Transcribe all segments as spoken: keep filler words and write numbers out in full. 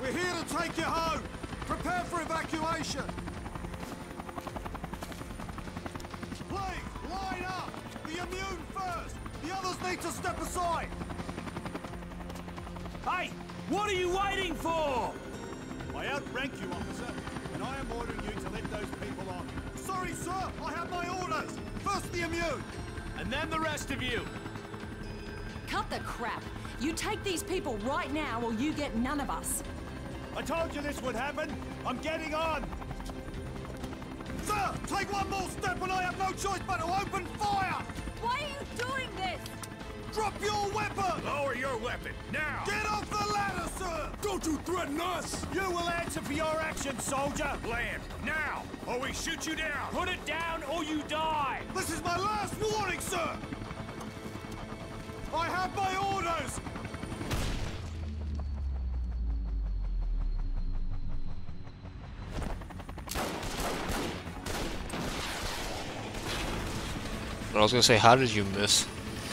We're here to take you home. Prepare for evacuation. Please, line up. The immune first. The others need to step aside. Hey, what are you waiting for? I outrank you, officer, and I am ordering you to let those people on. Sorry, sir. I have my orders. First the immune. And then the rest of you. Cut the crap. You take these people right now or you get none of us. I told you this would happen. I'm getting on. Sir, take one more step and I have no choice but to open fire. Why are you doing this? Drop your weapon! Lower your weapon, now! Get off the ladder, sir! Don't you threaten us! You will answer for your actions, soldier! Land, now, or we shoot you down! Put it down or you die! This is my last warning, sir! I have my orders! I was gonna say, how did you miss?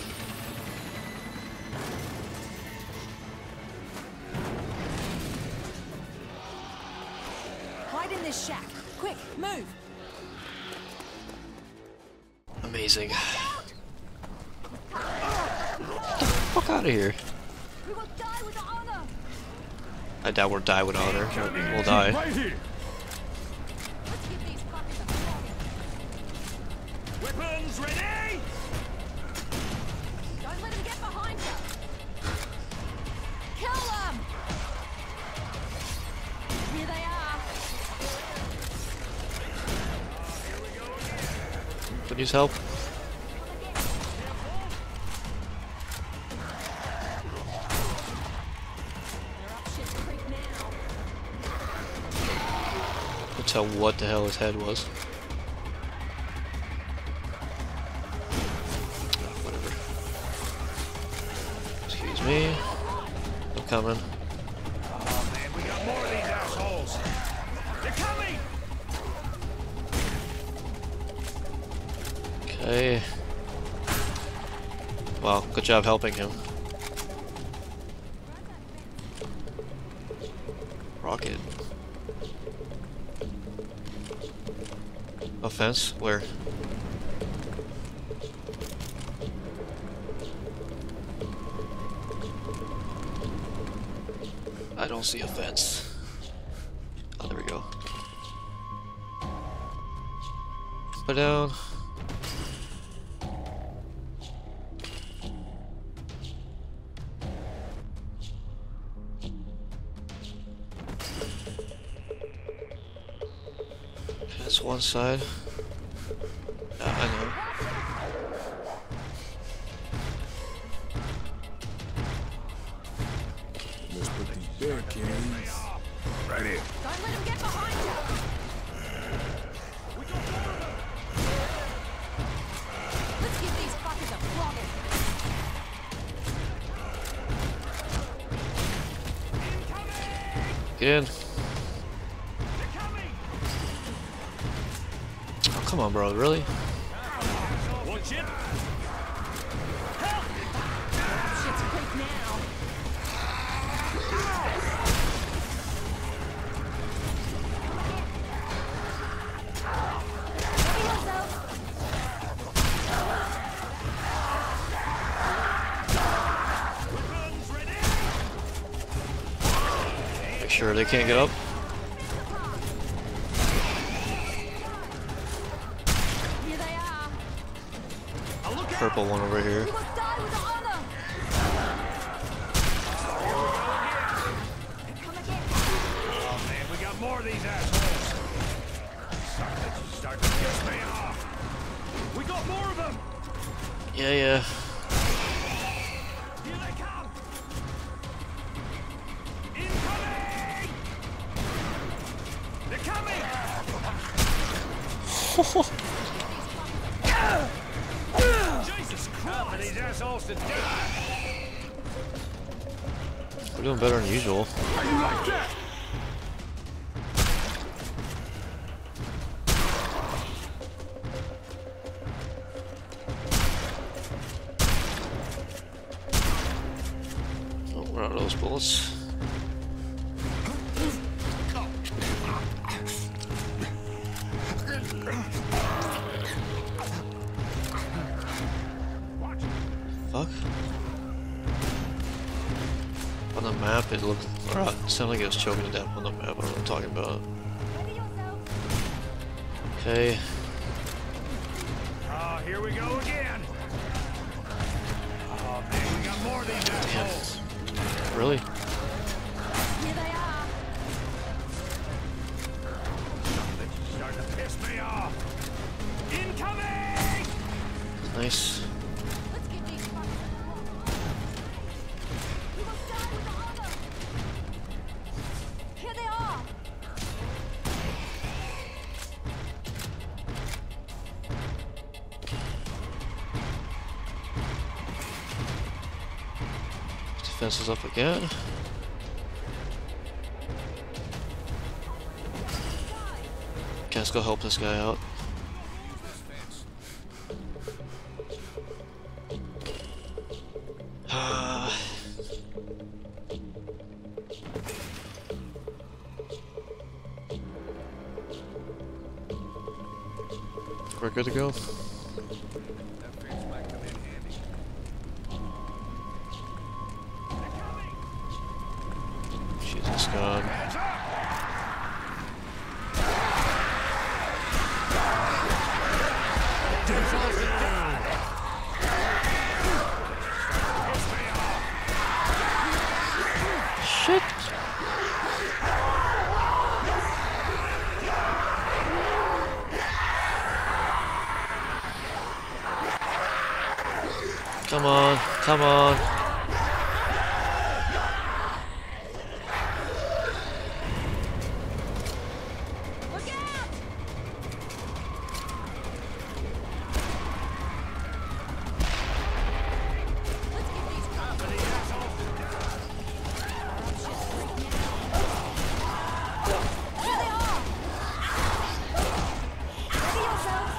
Hide in this shack. Quick, move. Amazing. Get the fuck out of here. We will die with honor. I doubt we'll die with honor. We'll die. Right here. Let's give these fuckers a flogging. Weapons ready! Don't let them get behind you. Kill them! Here they are. Please help. Couldn't tell what the hell his head was. Whatever. Excuse me. I'm coming. Oh man, we got more of these assholes! They're coming! Okay. Wow, good job helping him. Rocket. Offense? Where? I don't see a fence. Oh, there we go. Put down. That's one side. Yeah, I know. Let's put these barricades right here. Don't let them get behind you. Let's give these fuckers a flogging. Get in. Oh, come on, bro. Really? Watch it! Shit's quick now. Make sure they can't get up. Here they are. Purple one over here. We will die with honor. Come again. Oh man, we got more of these assholes! Suckers start to piss me off! We got more of them! Yeah, yeah. Here they come! Incoming! They're coming! Jesus Christ! These assholes to die! We're doing better than usual. How you like that? Oh, we're out of those bullets. map, it looked, or uh, it sounded like it was choking to death on the map. I don't know what I'm talking about. Okay. Oh, here we go again. Oh man, we got more of these assholes. Really? Here they are. They're starting to piss me off. Incoming! Nice. Let's get these fuckers. We will die with the honor. Here they are. Defense is up again. Okay, let's go help this guy out. We're good to go. Jesus God. Shit. Come on, come on. Look out! Let's get these company assholes. Here they are. Ready yourselves.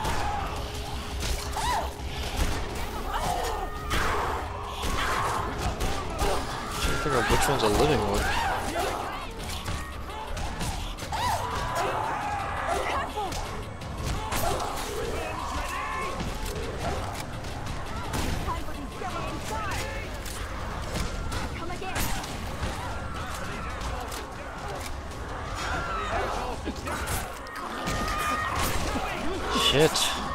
Figure out which one's a living one. Come again. Shit.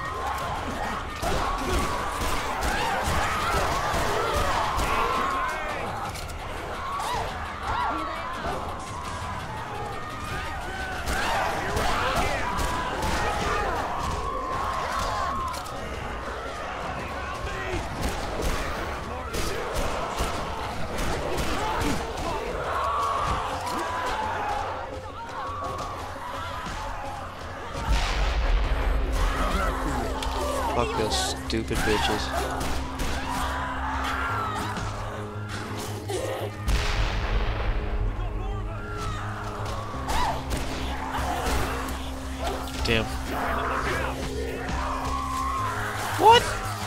Fuck those stupid bitches. Damn. What?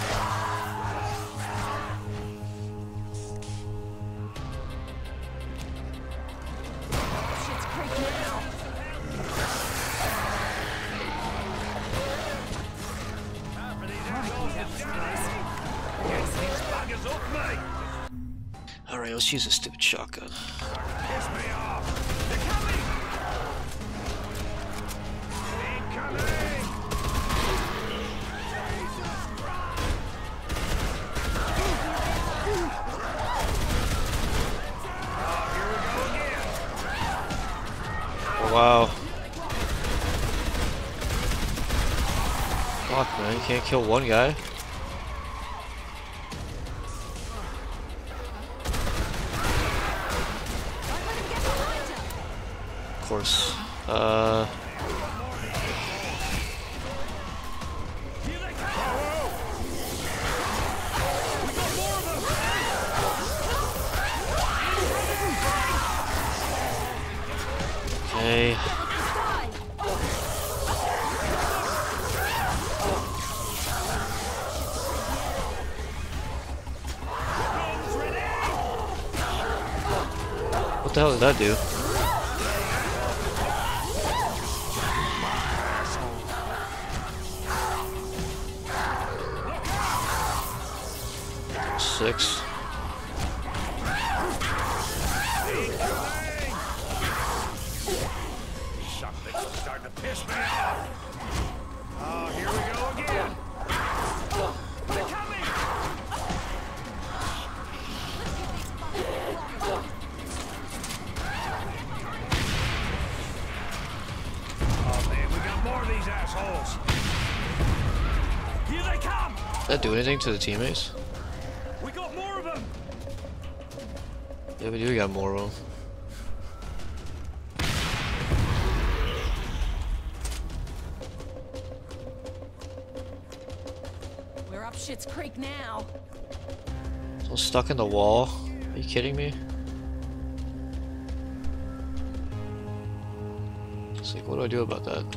Shit's creeping out. Alright, let's use a stupid shotgun. Piss me off. They're coming. Incoming. Oh, here we go again. Oh, wow. Fuck, man, you can't kill one guy. Of course. Uh. Okay. What the hell did that do? Six. come! Did that do anything to the teammates? We got more of them! Yeah, we do got more of them. We're up Shit's Creek now. So I'm stuck in the wall. Are you kidding me? It's like, what do I do about that?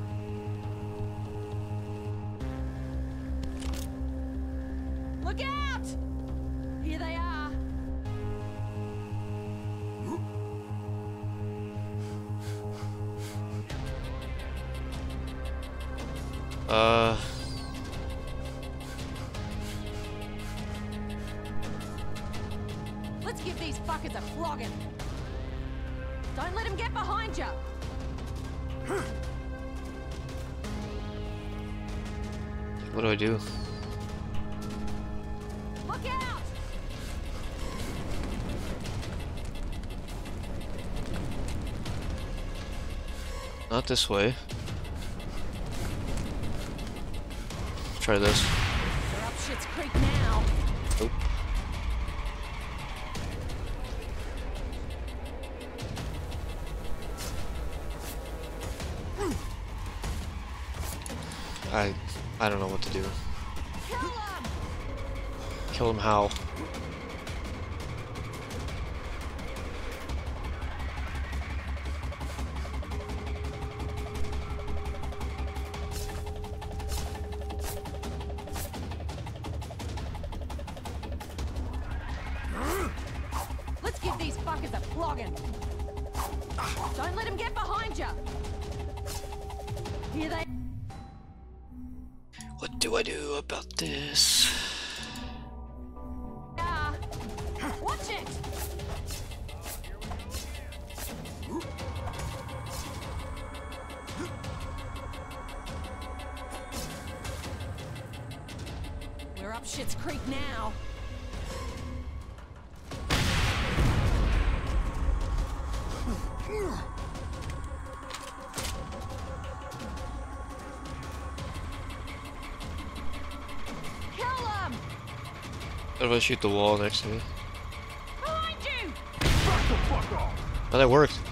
Look out! Here they are. Uh... Let's give these fuckers a flogging. Don't let them get behind you. What do I do? Look out! Not this way. Try this. We're up Shit's Creek now. Nope. I I don't know what to do. Kill them! Kill him how? Let's give these fuckers a flogging. Don't let them get behind you. Here they What do I do about this? are. Watch it! We're up Shit's Creek now. Kill them! What if I shoot the wall next to me? Behind you! Back the fuck off! Oh, that worked.